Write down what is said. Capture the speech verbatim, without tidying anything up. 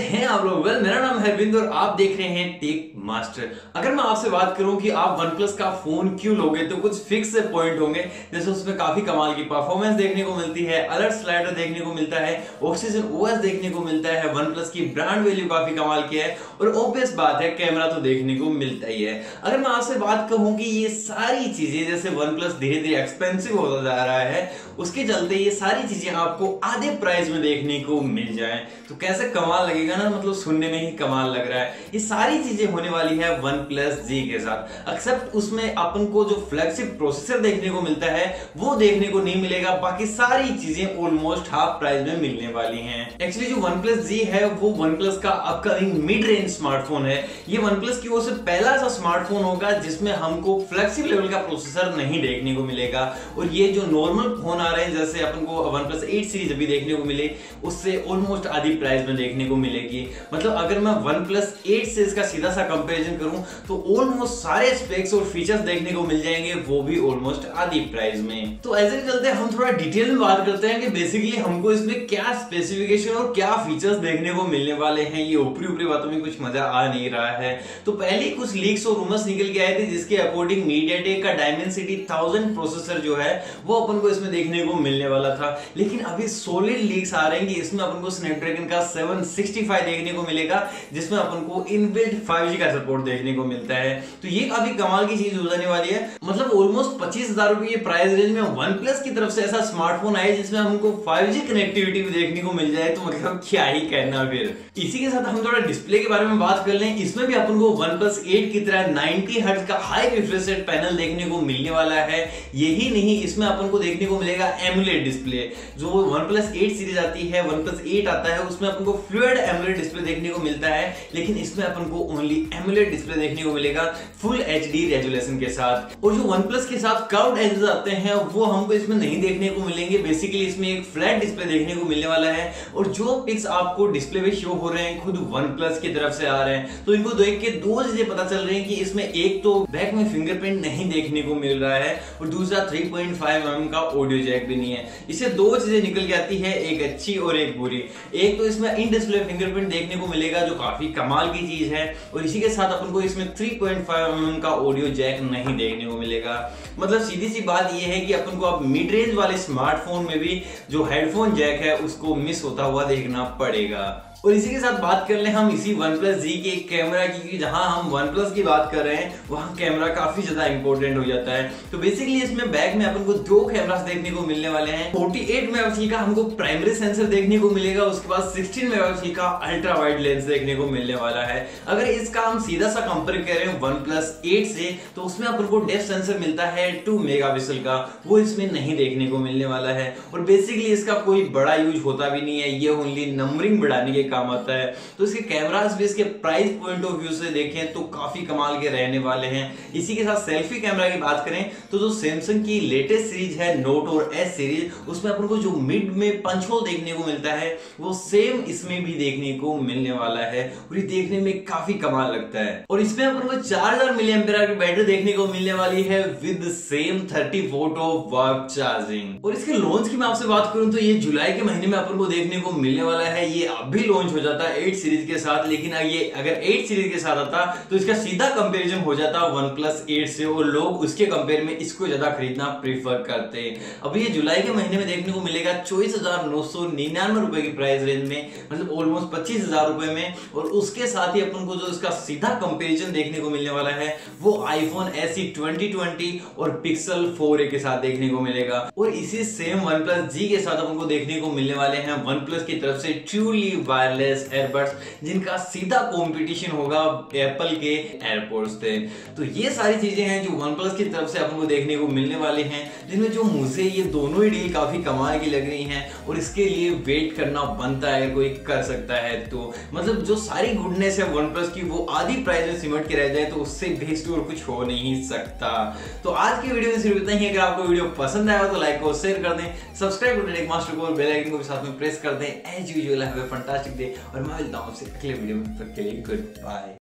हैं आप लोग? वेल, मेरा नाम है अरविंद और आप देख रहे हैं टेक मास्टर। अगर मैं आपसे बात करूं कि आप वन प्लस का फोन क्यों लोगे तो कुछ फिक्स पॉइंट होंगे, जैसे उसमें काफी कमाल की परफॉर्मेंस देखने को मिलती है, अलर्ट स्लाइडर देखने को मिलता है, ऑक्सीजन ओएस देखने को मिलता है, वन प्लस की ब्रांड वैल्यू काफी कमाल की है और ऑब्वियस बात है कैमरा तो देखने को मिलता ही है। अगर मैं आपसे बात कहूं कि ये सारी चीजें जैसे वन प्लस धीरे धीरे एक्सपेंसिव होता जा रहा है, उसके चलते ये सारी चीजें आपको आधे प्राइस में देखने को मिल जाए तो कैसे कमाल लगेगा ना, मतलब सुनने में ही कमाल लग रहा है। ये सारी चीजें होने वाली है वन प्लस जी के साथ, एक्सेप्ट उसमें अपन को जो फ्लैगशिप प्रोसेसर देखने को मिलता है वो देखने को नहीं मिलेगा, बाकी सारी चीजें ऑलमोस्ट हाफ प्राइस में मिलने वाली हैं। एक्चुअली जो वन प्लस जी है वो वन प्लस का अपकमिंग मिड रेंज स्मार्टफोन है। ये वन प्लस की ओर से पहला ऐसा स्मार्टफोन होगा जिसमें हमको फ्लैगशिप लेवल का प्रोसेसर नहीं देखने को मिलेगा और ये जो नॉर्मल फोन आ रहे हैं जैसे अपन को वन प्लस एट सीरीज अभी देखने को मिले उससे ऑलमोस्ट आधी प्राइस में देखने को मिलेगी। मतलब अगर मैं वन प्लस एट से इसका सीधा सा कंपैरिजन करूं तो ऑलमोस्ट सारे स्पेक्स और फीचर्स देखने को मिल जाएंगे, वो भी ऑलमोस्ट आधी प्राइस में। तो ऐसे चलते हम थोड़ा डिटेल में बात करते हैं कि बेसिकली हमको इसमें क्या स्पेसिफिकेशन और क्या फीचर्स देखने को मिलने वाले हैं। ये ऊपरी ऊपरी बातों में कुछ मजा आ नहीं रहा है। तो पहले कुछ लीक्स और रूमर्स निकल के आए थे जिसके अकॉर्डिंग मीडियाटेक का डायमेंसिटी थाउजेंड प्रोसेसर जो है वो अपन को इसमें देखने को मिलने वाला था, लेकिन अभी सॉलिड लीक्स आ रहे हैं कि इसमें अपन को स्नैपड्रैगन का सेवन सिक्सटी फाइव देखने को मिलेगा जिसमें अपन को इनबिल्ट फाइव जी का सपोर्ट देखने को मिलता है। तो ये काफी कमाल की चीज हो जाने वाली है। मतलब ऑलमोस्ट पच्चीस हजार रुपए प्राइस रेंज में वन प्लस की तरफ से ऐसा स्मार्टफोन आए जिसमें हमको फाइव जी कनेक्टिविटी भी देखने को मिल जाए तो मतलब क्या ही कहना। फिर इसी के साथ हम थोड़ा डिस्प्ले के बारे में बात कर लें। इसमें भी अपन को वन प्लस एट की तरह नाइंटी हर्ट्ज का हाई रिफ्रेश रेट पैनल देखने को मिलने वाला है। यही नहीं, इसमें अपन को देखने को मिलेगा एमुलेट डिस्प्ले। जो वन प्लस एट सीरीज आती है, वन प्लस एट आता है, उसमें अपन को फ्लूइड एमुलेट डिस्प्ले देखने को मिलता है, लेकिन इसमें अपन को ओनली एमुलेट डिस्प्ले देखने को मिलेगा फुल एचडी रेजोल्यूशन के साथ। और जो वन प्लस के साथ कर्व्ड एजेस आते हैं वो हमको इसमें नहीं देखने को मिलेंगे। बेसिकली इसमें एक फ्लैट डिस्प्ले देखने को मिलने वाला है और जो पिक्स आपको डिस्प्ले पे शो हो रहे हैं खुद वन प्लस की तरफ से आ रहे हैं। तो इनको देख के दो चीजें पता चल रही हैं कि इसमें एक तो बैक में फिंगरप्रिंट नहीं देखने को मिल रहा है और दूसरा three point five M M का ऑडियो जैक भी नहीं है। इससे दो चीजें निकल के आती है, एक अच्छी और एक बुरी। एक तो इसमें इन डिस्प्ले फिंगरप्रिंट देखने को मिलेगा जो काफी कमाल की चीज है और इसी के साथ अपन को इसमें three point five M M का ऑडियो जैक नहीं देखने को मिलेगा। मतलब सीधी सी बात यह है कि अपन को अब मिड रेंज वाले स्मार्टफोन में भी जो हेडफोन जैक है उसको मिस होता हुआ देखना पड़ेगा। और इसी के साथ बात कर लें हम इसी वन प्लस जी के कैमरा की, क्योंकि जहां हम वन प्लस की बात कर रहे हैं वहां कैमरा काफी ज्यादा इंपॉर्टेंट हो जाता है। तो बेसिकली इसमें बैक में अपन को दो कैमरास देखने को मिलने वाले हैं। अड़तालीस मेगापिक्सल का हमको प्राइमरी सेंसर देखने को मिलेगा, उसके बाद सोलह मेगापिक्सल का अल्ट्रा वाइड लेंस देखने को मिलने वाला है। अगर इसका हम सीधा सा कंपेयर करें वन प्लस एट से तो उसमें अपन को डेप्थ सेंसर मिलता है टू मेगापिक्सल का, वो इसमें नहीं देखने को मिलने वाला है। और बेसिकली इसका कोई बड़ा यूज होता भी नहीं है, ये ओनली नंबरिंग बढ़ाने के काम आता है। तो इसके कैमरास भी इसके प्राइस पॉइंट ऑफ व्यू से देखें तो काफी कमाल के रहने वाले हैं। इसी के साथ सेल्फी कैमरा की बात करें तो जो सैमसंग की लेटेस्ट सीरीज है नोट और एस सीरीज, उसमें अपन को जो मिड में पंच होल देखने को मिलता है वो सेम इसमें भी देखने को मिलने वाला है और ये देखने में काफी कमाल लगता है। और इसमें अपन को चार हजार मिली एम्पीयर आवर की बैटरी देखने को मिलने वाली है with same thirty volt of warp charging. और इसके लॉन्च की मैं आपसे बात करूं तो ये जुलाई के महीने में अपन को देखने को मिलने वाला है। ये अभी लॉन्च हो जाता है एट सीरीज के साथ, लेकिन ये अगर एट सीरीज के साथ आता तो इसका सीधा कंपैरिजन हो जाता वन प्लस एट से और लोग उसके कंपेयर में इसको ज्यादा खरीदना प्रीफर करते हैं। अब ये जुलाई के महीने में देखने को मिलेगा चौबीस हजार नौ सौ निन्यानवे रुपए की प्राइस रेंज में, मतलब ऑलमोस्ट पच्चीस हजार रुपए में। और उसके साथ ही अपन को जो इसका सीधा कंपैरिजन देखने को मिलने वाला है वो आईफोन एसई ट्वेंटी ट्वेंटी और पिक्सल फोर ए के साथ देखने को मिलेगा। और इसी सेम वन प्लस जी के साथ अपन को देखने को मिलने वाले हैं वन प्लस की तरफ से ट्रूली वायरलेस एयरबड्स जिनका सीधा कंपटीशन होगा एप्पल के एयरपोर्ट्स से। तो ये सारी चीजें हैं जो वन प्लस की तरफ से अपन को देखने को मिलने वाले हैं, जिनमें जो मुझे ये दोनों ही डील काफी कमाल की लग रही हैं और इसके लिए वेट करना बनता है, कोई कर सकता है। तो मतलब जो सारी गुडनेस है वन प्लस की वो आधी प्राइस में सिमट के रह जाए तो उससे बेस्ट और कुछ हो नहीं सकता। तो आज की वीडियो में सिर्फ इतना ही। अगर आपको वीडियो पसंद आया तो लाइक और शेयर कर दें, सब्सक्राइब कर टेक मास्टर को और बेल आइकन को भी साथ में प्रेस कर दें। As usual have a fantastic day और मैं मिलता हूं आपसे अगले वीडियो में। तब तक के लिए गुड बाय।